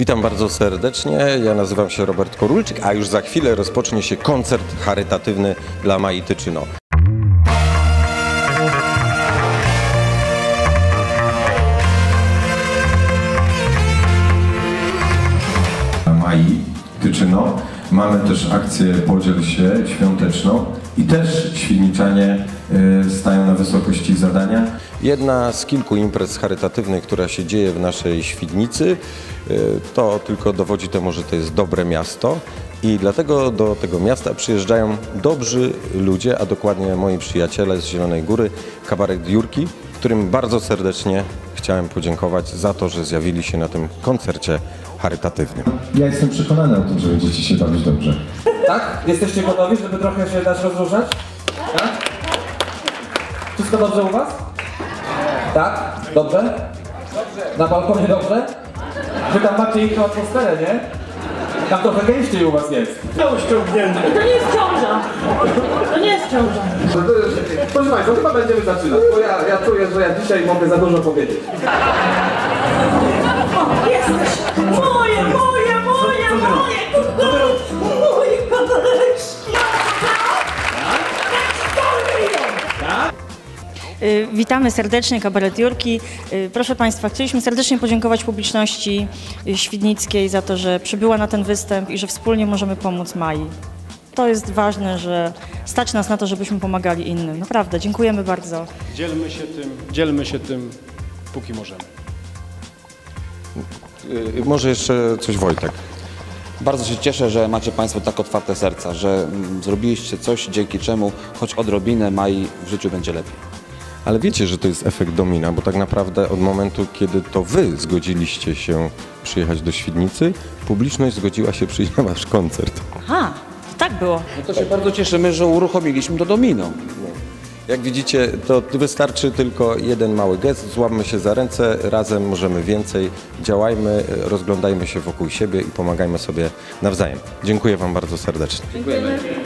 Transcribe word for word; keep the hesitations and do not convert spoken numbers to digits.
Witam bardzo serdecznie, ja nazywam się Robert Korulczyk, a już za chwilę rozpocznie się koncert charytatywny dla Mai Tyczyno. Mai Tyczyno. Mamy też akcję Podziel się świąteczną i też świdniczanie stają na wysokości zadania. Jedna z kilku imprez charytatywnych, która się dzieje w naszej Świdnicy, to tylko dowodzi temu, że to jest dobre miasto i dlatego do tego miasta przyjeżdżają dobrzy ludzie, a dokładnie moi przyjaciele z Zielonej Góry, kabaret Jurki, którym bardzo serdecznie chciałem podziękować za to, że zjawili się na tym koncercie charytatywnym. Ja jestem przekonany o tym, że będziecie się bawić dobrze. Tak? Jesteście gotowi, żeby trochę się dać rozruszać? Tak? Wszystko dobrze u was? Tak? Dobrze? Na balkonie dobrze? Wy tam macie inną atmosferę, nie? Tam trochę gęściej u was jest. To ściągnięte. To nie jest ciąża. To nie jest ciąża. Proszę Państwa, chyba będziemy zaczynać, bo ja, ja czuję, że ja dzisiaj mogę za dużo powiedzieć. O, jesteś! Moje, moje, moje, moje! Moje kadeleczki! Witamy serdecznie, kabaret Jurki. Proszę Państwa, chcieliśmy serdecznie podziękować publiczności świdnickiej za to, że przybyła na ten występ i że wspólnie możemy pomóc Mai. To jest ważne, że stać nas na to, żebyśmy pomagali innym. Naprawdę, dziękujemy bardzo. Dzielmy się tym, dzielmy się tym, póki możemy. Może jeszcze coś Wojtek. Bardzo się cieszę, że macie Państwo tak otwarte serca, że mm, zrobiliście coś, dzięki czemu choć odrobinę Mai w życiu będzie lepiej. Ale wiecie, że to jest efekt domina, bo tak naprawdę od momentu, kiedy to wy zgodziliście się przyjechać do Świdnicy, publiczność zgodziła się przyjść na wasz koncert. Aha, to tak było. No to się bardzo cieszymy, że uruchomiliśmy to domino. Jak widzicie, to wystarczy tylko jeden mały gest, złapmy się za ręce, razem możemy więcej, działajmy, rozglądajmy się wokół siebie i pomagajmy sobie nawzajem. Dziękuję wam bardzo serdecznie. Dziękujemy.